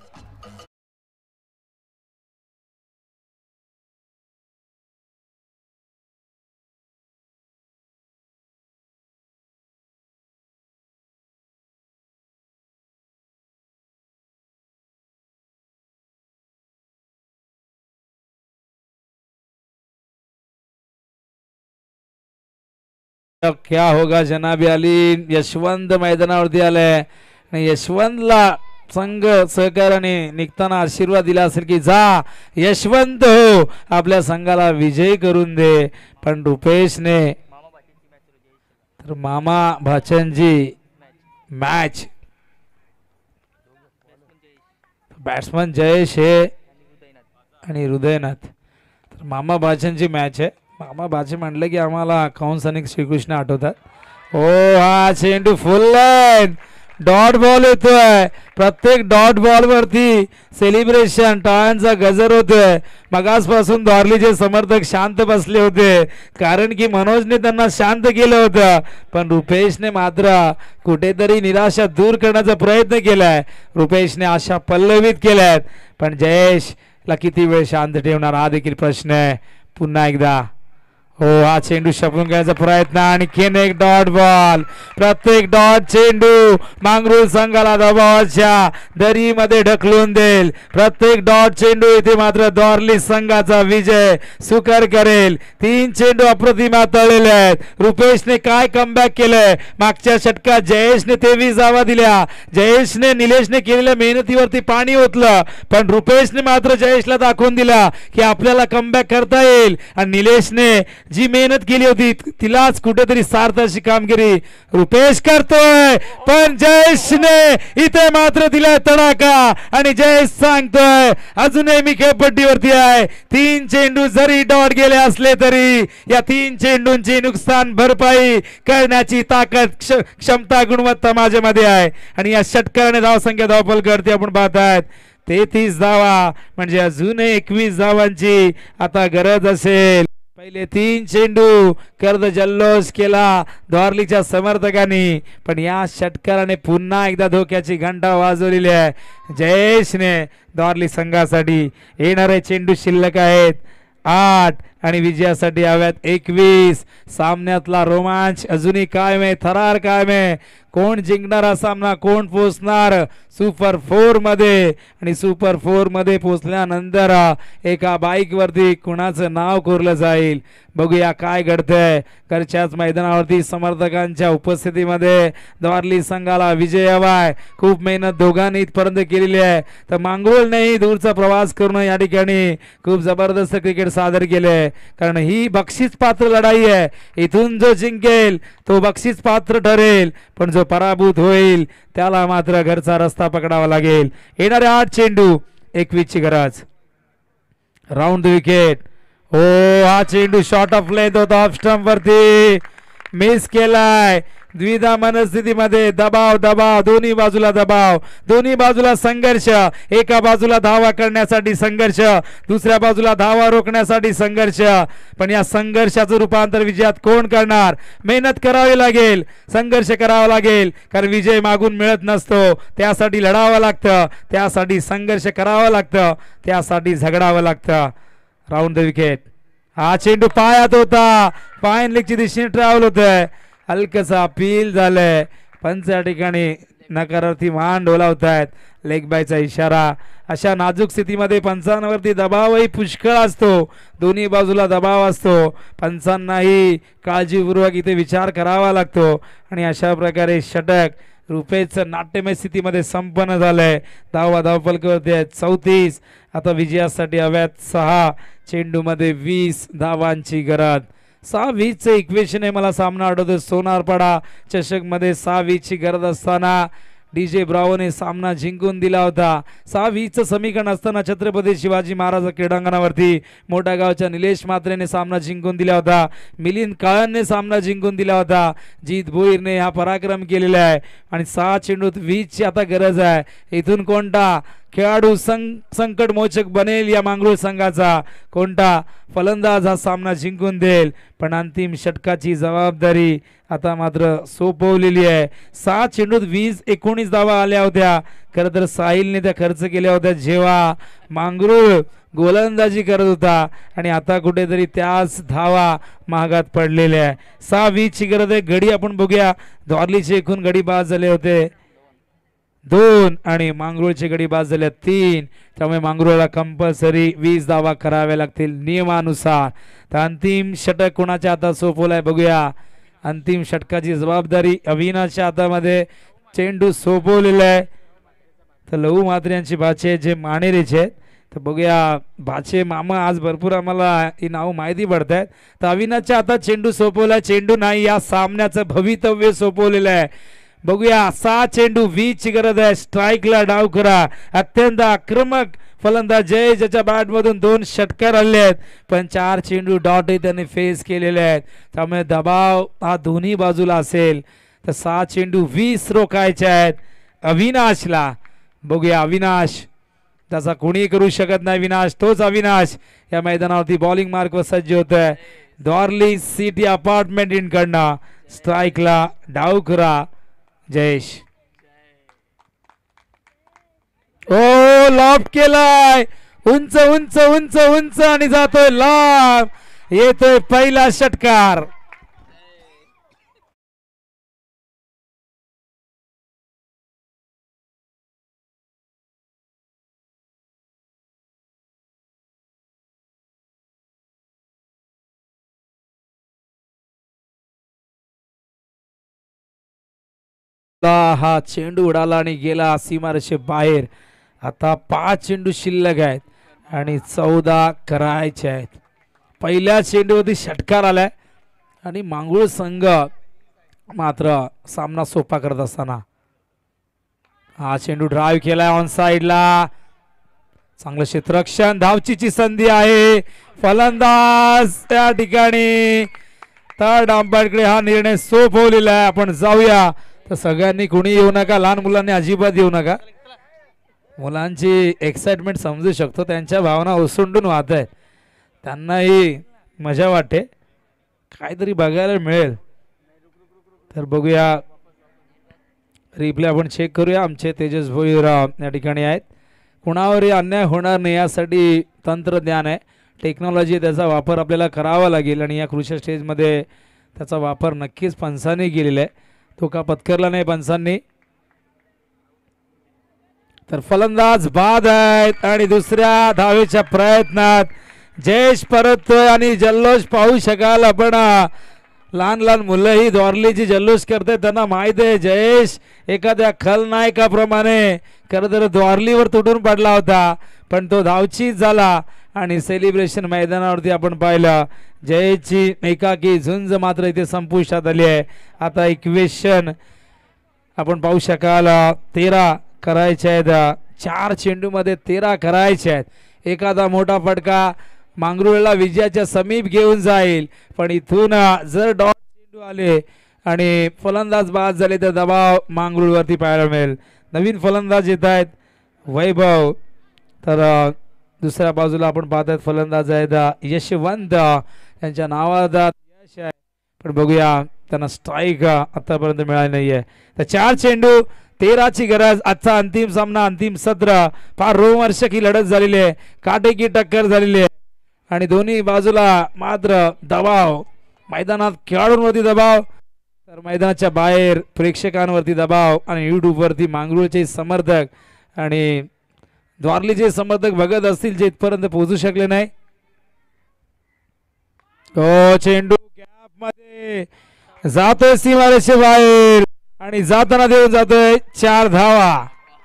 क्या होगा जनाबी अली. यशवंत मैदानावरती आले आणि यशवंतला संघ सहकार्याने निघताना आशीर्वाद दिला असेल की जा यशवंत हो, आपल्या संघाला विजय करून दे. पण रुपेशने तर मामा भाचनजी मॅच, बॅट्समन जयेश हे आणि हृदयनाथ. तर मामा भाचनची मॅच आहे. मामा बाचे म्हणलं की आम्हाला कंस आणि श्रीकृष्ण आठवतात. ओ हा चेंडू फुल लाईन डॉट बॉल येतोय. प्रत्येक डॉट बॉल वरती सेलिब्रेशन टाळ्यांचा गजर होतोय. मगासपासून द्वारलीचे समर्थक शांत बसले होते कारण की मनोजने त्यांना शांत केलं होतं, पण रुपेशने मात्र कुठेतरी निराशा दूर करण्याचा प्रयत्न केलाय. रुपेशने आशा पल्लवित केल्यात, पण जयेशला किती वेळ शांत ठेवणार हा देखील प्रश्न आहे. पुन्हा एकदा हो हा चेंडू शपथून घ्यायचा प्रयत्न, आणखीन एक डॉट बॉल. प्रत्येक डॉट चेंडू मांगरूळ संघाला दबावाच्या दरीमध्ये ढकलून देईल. प्रत्येक डॉट चेंडू इथे मात्र द्वारली संघाचा विजय सुकर करेल. तीन चेंडू अप्रतिमा तळलेले आहेत. रुपेशने काय कमबॅक केलंय. मागच्या षटकात जयेशने तेवीस धावा दिल्या. जयेशने निलेशने केलेल्या मेहनतीवरती पाणी ओतलं, पण रुपेशने मात्र जयेशला दाखवून दिला की आपल्याला कमबॅक करता येईल. आणि निलेशने जी मेहनत केली होती तिलाच कुठेतरी सार्थ अशी कामगिरी रुपेश करतोय, पण जयेशने इथे मात्र दिलाय तडाखा आणि जयेश सांगतोय अजूनही मी खेळपट्टीवरती आहे. तीन चेंडू जरी डॉट गेले असले तरी या तीन चेंडूंची नुकसान भरपाई करण्याची ताकद क्षमता गुणवत्ता माझ्यामध्ये आहे. आणि या षटकाराने धावसंख्या धावपल करते आपण पाहतायत तेहतीस धावा, म्हणजे अजूनही एकवीस धावांची आता गरज असेल. पहिले तीन चेंडू कर्द जल्लोष केला द्वारलीच्या समर्थकांनी, पण या षटकाराने पुन्हा एकदा धोक्याची घंटा वाजवलेली आहे. जयेशने द्वारली संघासाठी येणारे चेंडू शिल्लक आहेत आठ आणि विजयासाठी हव्यात एकवीस. सामन्यातला रोमांच अजूनही कायम आहे, थरार कायम आहे. कोण जिंकणारा सामना, कोण पोचणार सुपर फोर मध्ये, आणि सुपर फोर मध्ये पोचल्यानंतर एका बाईक वरती कुणाचं नाव कोरलं जाईल बघूया काय घडतंय. घरच्याच मैदानावरती समर्थकांच्या उपस्थितीमध्ये द्वारली संघाला विजय हवाय. खूप मेहनत दोघांनी इथपर्यंत केलेली आहे. तर मांगरूळनेही दूरचा प्रवास करून या ठिकाणी खूप जबरदस्त क्रिकेट सादर केले, कारण ही बक्षीस पात्र लढाई आहे. इथून जो जिंकेल तो बक्षीस पात्र ठरेल, पण जो पराभूत होईल त्याला मात्र घरचा रस्ता पकडावा लागेल. येणारे आठ चेंडू एकवीस ची गरज. Round the wicket. हो हा चेंडू शॉर्ट ऑफ लेंथ होता, ऑफ स्टंप वरती मिस केलाय. द्विधा मनस्थितीमध्ये दबाव दबाव दोन्ही बाजूला दबाव, दोन्ही बाजूला संघर्ष. एका बाजूला धावा करण्यासाठी संघर्ष, दुसऱ्या बाजूला धावा रोखण्यासाठी संघर्ष. पण या संघर्षाचं रूपांतर विजयात कोण करणार. मेहनत करावी लागेल, संघर्ष करावा लागेल, कारण विजय मागून मिळत नसतो. त्यासाठी लढावं लागतं, त्यासाठी संघर्ष करावा लागतं, त्यासाठी झगडावं लागतं. Round the wicket. हा चेंडू पायात होता, फाईन लेगची दिशेने ट्रॅव्हल होतोय. हलकसा अपील झालंय, पंच या ठिकाणी नकारार्थी मान डोलावतायत. लेग बायचा इशारा. अशा नाजूक स्थितीमध्ये पंचांवरती दबावही पुष्कळ असतो, दोन्ही बाजूला दबाव असतो, पंचांनाही काळजीपूर्वक इथे विचार करावा लागतो. आणि अशा प्रकारे षटक रुपेचं नाट्यमय स्थितीमध्ये संपन्न झालंय. धावा धावफलकावरती आहेत चौतीस. आता विजयासाठी हव्यात सहा, चेंडूमध्ये वीस धावांची गरज. सहा वीसचं इक्वेशन आहे. मला सामना आठवतोय सोनारपाडा चषक मध्ये सहा वीसची गरज असताना डी जे ब्रावोने सामना जिंकून दिला होता. सहा वीसचं समीकरण असताना छत्रपती शिवाजी महाराज क्रीडांगणावरती मोठ्या गावच्या निलेश म्हात्रेने सामना जिंकून दिला होता, मिलिंद काळ्यांनी सामना जिंकून दिला होता, जीत भोईरने हा पराक्रम केलेला आहे. आणि सहा चेंडूत वीसची आता गरज आहे. इथून कोणता खेळाडू सं संकट मोचक बनेल या मांगरूळ संघाचा, कोणता फलंदाज हा सामना जिंकून देईल. पण अंतिम षटकाची जबाबदारी आता मात्र सोपवलेली आहे. सहा चेंडूत वीस एकोणीस धावा आल्या होत्या. खरं तर साहिलने त्या खर्च केल्या होत्या जेव्हा मांगरूळ गोलंदाजी करत होता, आणि आता कुठेतरी त्याच धावा महागात पडलेल्या आहे. सहा वीस ची गरज आहे. गडी आपण बघूया. द्वारलीचे एकूण गडी बाद झाले होते दोन आणि मांगरूळचे गडी बाद झाले तीन. त्यामुळे मांगरूळला कंपल्सरी वीस धावा कराव्या लागतील नियमानुसार. तर अंतिम षटक कोणाच्या हातात सोपवलाय बघूया. अंतिम षटकाची जबाबदारी अविनाशच्या हातामध्ये चेंडू सोपवलेला आहे. तर लहू म्हात्रे यांची भाचे जे मानेरीचे आहेत. तर बघूया भाचे मामा आज भरपूर आम्हाला ही नाव माहिती पडत आहेत. तर अविनाशच्या हातात चेंडू सोपवलाय. चेंडू नाही, या सामन्याचं भवितव्य सोपवलेलं आहे. बघूया सहा चेंडू वीस ची गरज आहे. स्ट्राईकला डाव करा. अत्यंत आक्रमक फलंदाज जय ज्याच्या बॅट मधून दोन षटकार आले आहेत, पण चार चेंडू डॉट त्यांनी फेस केलेले आहेत. त्यामुळे दबाव हा दोन्ही बाजूला असेल. तर सहा चेंडू वीस रोखायचे आहेत अविनाशला. बघूया अविनाश, त्याचा कोणी करू शकत नाही. अविनाश तोच अविनाश या मैदानावरती बॉलिंग मार्कवर सज्ज होत आहे. द्वारली सिटी अपार्टमेंट इनकडनं स्ट्राईकला डाव करा जयेश. ओ लॉब केलाय उंच उंच उंच उंच आणि जातोय लॉब. येतोय पहिला षटकार. हा चेंडू उडाला आणि गेला सीमारेषे बाहेर. आता पाच चेंडू शिल्लक आहेत आणि चौदा करायचे आहेत. पहिल्या चेंडूवरती षटकार आलाय आणि मांगरूळ संघ मात्र सामना सोपा करत असताना हा चेंडू ड्राईव्ह केलाय ऑन साइडला. चांगलं क्षेत्ररक्षण, धावचीची संधी आहे. फलंदाज त्या ठिकाणी थर्ड अंपायरकडे हा निर्णय सोपवलेला आहे. आपण जाऊया. तर सगळ्यांनी कोणी येऊ नका, लहान मुलांनी अजिबात येऊ नका. मुलांची एक्साइटमेंट समजू शकतो, त्यांच्या भावना ओसंडून वाहत आहेत, त्यांनाही मजा वाटते, काहीतरी बघायला मिळेल. तर बघूया, रिप्ले आपण चेक करूया. आमचे तेजस भोईराव या ठिकाणी आहेत. कुणावरही अन्याय होणार नाही यासाठी तंत्रज्ञान आहे, टेक्नॉलॉजी, त्याचा वापर आपल्याला करावा लागेल आणि या कृषी स्टेजमध्ये त्याचा वापर नक्कीच पंचांनी केलेला आहे. तो का पत्करला नाही पंचांनी. तर फलंदाज बाद आहेत आणि दुसऱ्या धावेच्या प्रयत्नात जयेश परततोय आणि जल्लोष पाहू शकाल आपण. लहान लहान मुलंही द्वारलीची जल्लोष करते, त्यांना माहित आहे जयेश एखाद्या खलनायकाप्रमाणे खरं तर द्वारलीवर तुटून पडला होता, पण तो धावचीच झाला आणि सेलिब्रेशन मैदानावरती आपण पाहिलं. जयेशची एकाकी झुंज मात्र इथे संपुष्टात आली आहे. आता इक्वेशन आपण पाहू शकाल, तेरा करायचे आहेत. चार चेंडू मध्ये तेरा करायचे आहेत. एखादा मोठा फटका मांगरूळला विजयाच्या समीप घेऊन जाईल, पण इथून जर डॉट चेंडू आले आणि फलंदाज बाद झाले तर दबाव मांगरूळवरती पाहायला मिळेल. नवीन फलंदाज येत आहेत वैभव. तर दुसऱ्या बाजूला आपण पाहत आहेत फलंदाज आहेत यशवंत, त्यांच्या नावात यश आहे, पण बघूया त्यांना स्ट्राईक आतापर्यंत मिळाली नाहीये. तर चार चेंडू तेराची गरज. आजचा अंतिम सामना, अंतिम सत्र, फार रोमहर्षक ही लढत झालेली आहे, काटेकी टक्कर झालेली आहे आणि दोन्ही बाजूला मात्र दबाव, मैदानात खेळाडूंवरती दबाव, तर मैदानाच्या बाहेर प्रेक्षकांवरती दबाव आणि यूट्यूबवरती मांगरूळचे समर्थक आणि द्वारलीचे समर्थक बघत असतील जे इथपर्यंत पोहोचू शकले नाही. तो चेंडू गॅप मध्ये जातोय सीमारेषे बाहेर आणि जाताना देऊन जातोय चार धावा.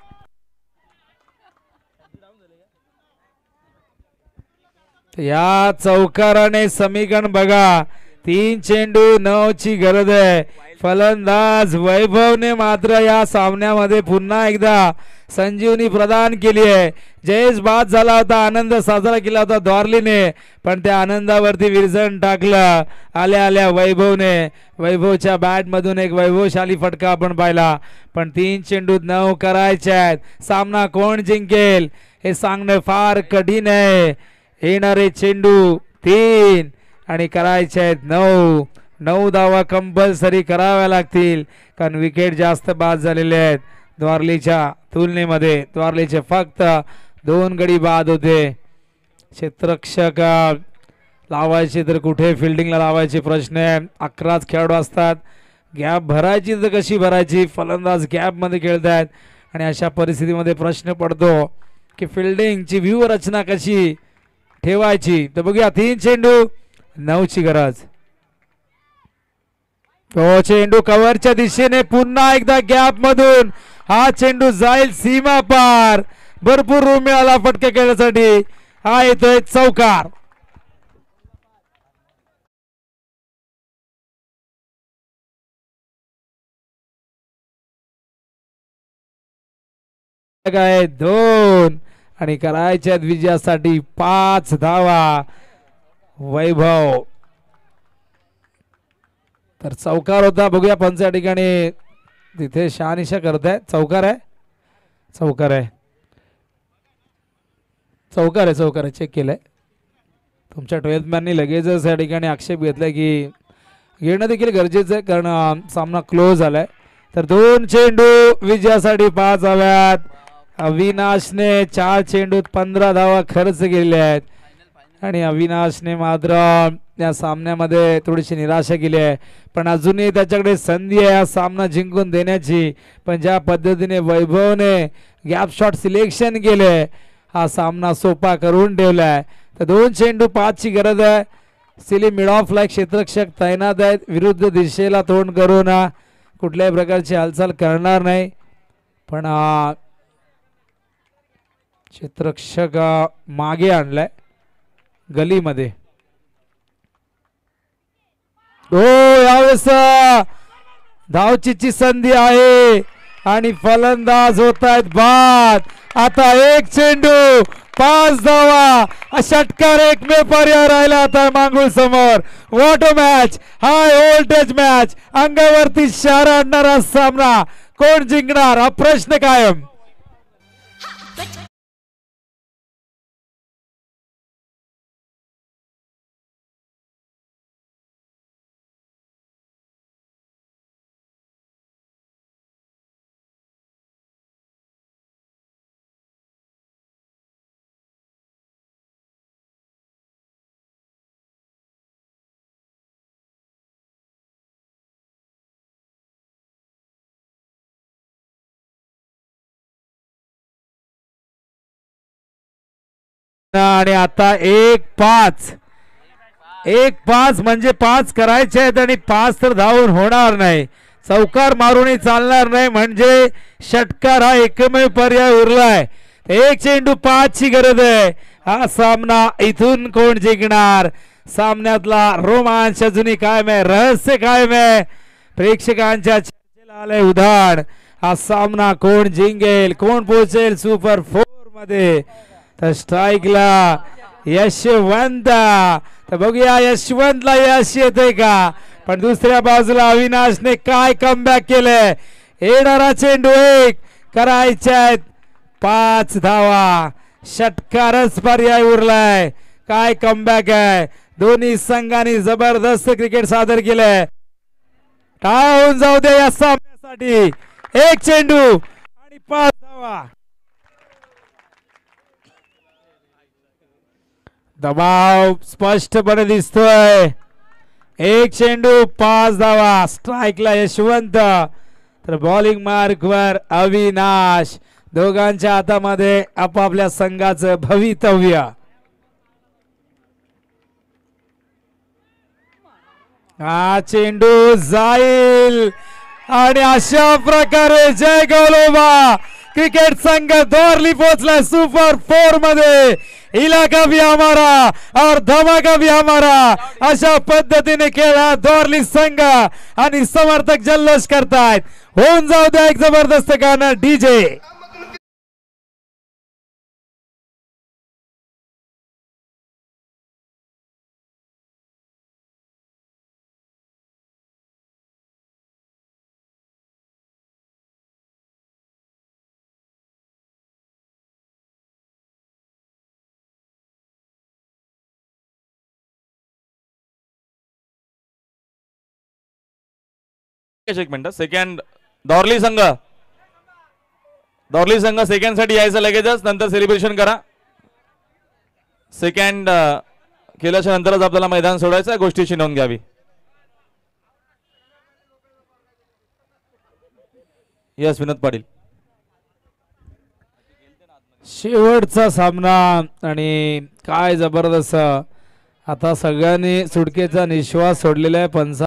या चौकाराने समीकरण बघा. तीन चेंडू नऊ ची गरज आहे. फलंदाज वैभवने मात्र या सामन्यामध्ये पुन्हा एकदा संजीवनी प्रदान केली आहे. जयेश बाद झाला होता, आनंद साजरा केला होता द्वारलीने, पण त्या आनंदावरती विरजण टाकलं आल्या आल्या वैभवने. वैभवच्या बॅट मधून एक वैभवशाली फटका आपण पाहिला. पण तीन चेंडू नऊ करायचे आहेत. सामना कोण जिंकेल हे सांगणं फार कठीण आहे. येणारे चेंडू तीन आणि करायचे आहेत नऊ. नऊ धावा कंपल्सरी कराव्या लागतील कारण विकेट जास्त बाद झालेले आहेत द्वारलीच्या तुलनेमध्ये. द्वारलीचे फक्त दोन गडी बाद होते. क्षेत्ररक्षक लावायचे तर कुठे फिल्डिंगला लावायचे प्रश्न आहे. अकराच खेळाडू असतात. गॅप भरायची तर कशी भरायची. फलंदाज गॅप मध्ये खेळत आहेत आणि अशा परिस्थितीमध्ये प्रश्न पडतो की फिल्डिंगची व्यूह रचना कशी ठेवायची. तर बघूया तीन चेंडू नऊ ची गरज. तो चेंडू कव्हरच्या दिशेने पुन्हा एकदा गॅप मधून हा चेंडू जाईल सीमा पार. भरपूर रूम मिळाला फटके खेळण्यासाठी. हा येतोय चौकार. काय दोन आणि करायच्या विजयासाठी पाच धावा. वैभव तर चौकार होता. बघूया पंच या ठिकाणी तिथे शहानिशा करत आहे. चौकार आहे चौकार आहे चौकार आहे चौकार आहे चेक केलंय. तुमच्या ट्वेल्थ मॅननी लगेचच या ठिकाणी आक्षेप घेतलाय की घेणं देखील गरजेचं आहे कारण सामना क्लोज झालाय. तर दोन चेंडू विजयासाठी पाच हव्यात. अविनाशने चार चेंडूत पंधरा धावा खर्च केलेल्या आहेत आणि अविनाशने मात्र या सामन्यामध्ये थोडीशी निराशा केली आहे. पण अजूनही त्याच्याकडे संधी आहे हा सामना जिंकून देण्याची. पण ज्या पद्धतीने वैभवने गॅप शॉट सिलेक्शन केले हा सामना सोपा करून ठेवलाय. तर दोन चेंडू पाच ची गरज आहे. सिली मिड ऑफ लाईक क्षेत्ररक्षक तैनात आहेत. विरुद्ध दिशेला तोंड करून कुठल्याही प्रकारची हालचाल करणार नाही. पण क्षेत्ररक्षक मागे आणलाय गलीमध्ये. हो यावेळेस धावचीची संधी आहे आणि फलंदाज होत आहेत बाद. आता एक चेंडू पाच धावा. षटकार एकमेव पर्याय राहिला आता मांगुळ समोर. What a match. High voltage match. अंगावरती शहर आणणारा सामना कोण जिंकणार हा प्रश्न कायम. आणि आता एक पाच एक पाच म्हणजे पाच करायचे आहेत आणि पाच तर धावून होणार नाही. चौकार मारूनही चालणार नाही म्हणजे षटकार हा एकमेव पर्याय उरलाय. एक चेंडू पाच ची गरज आहे. हा सामना इथून कोण जिंकणार. सामन्यातला रोमांच अजूनही कायम आहे. रहस्य कायम आहे. प्रेक्षकांच्या चर्चेला आलंय उधाण. हा सामना कोण जिंकेल कोण पोहोचेल सुपर फोर मध्ये. तर स्ट्राईकला यशवंत. तर बघूया यशवंतला यश येते का. पण दुसऱ्या बाजूला अविनाशने काय कमबॅक केलंय. येणारा चेंडू एक करायचे आहेत पाच धावा. षटकारच पर्याय उरलाय. काय कमबॅक आहे. दोन्ही संघांनी जबरदस्त क्रिकेट सादर केलंय. काय होऊन जाऊ दे या सामन्यासाठी. एक चेंडू आणि पाच धावा. दबाव स्पष्टपणे दिसतोय. एक चेंडू पाच धावा. स्ट्राईकला यशवंत. तर बॉलिंग मार्कवर अविनाश. दोघांच्या हातामध्ये आपापल्या संघाचं भवितव्य. हा चेंडू जाईल आणि अशा प्रकारे जय गोलोबा क्रिकेट संघ दोरली पोहोचला सुपर फोर मध्ये. इलाका भी हमारा और धमाका भी हमारा अशा पद्धतीने खेळा दोरली संघ आणि समर्थक जल्लोष करतायत. होऊन जाऊ द्या एक जबरदस्त गाणं डीजे. एक मिनिट. सेकंड दौरली संघ दौरली संघ सेकंड साठी यायचं लगेचच, नंतर सेलिब्रेशन करा. सेकंड केल्याच्या नंतरच आपल्याला मैदान सोडायचं, गोष्टीची नोंद घ्यावी. यस विनोद पाटील. शेवटचा सामना आणि काय जबरदस्त. आता सगळ्यांनी सुटकेचा निश्वास सोडलेला आहे. पंचा